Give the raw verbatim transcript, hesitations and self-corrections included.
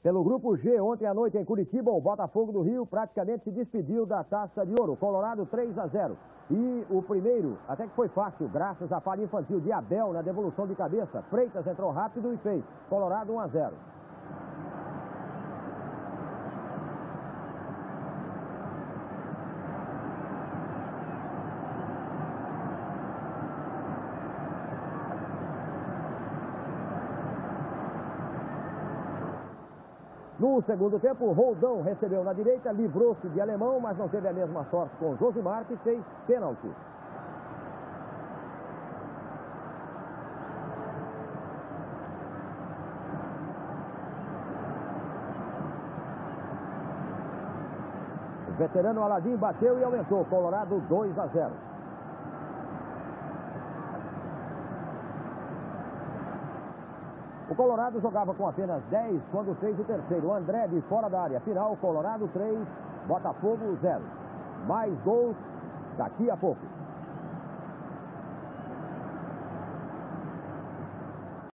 Pelo Grupo G, ontem à noite em Curitiba, o Botafogo do Rio praticamente se despediu da Taça de Ouro. Colorado três a zero. E o primeiro, até que foi fácil, graças à falha infantil de Abel na devolução de cabeça. Freitas entrou rápido e fez. Colorado um a zero. No segundo tempo, Roldão recebeu na direita, livrou-se de Alemão, mas não teve a mesma sorte com Josimar, que fez pênalti. O veterano Aladim bateu e aumentou, Colorado dois a zero. O Colorado jogava com apenas dez quando fez o terceiro. O André de fora da área. Final, Colorado três, Botafogo zero. Mais gols daqui a pouco.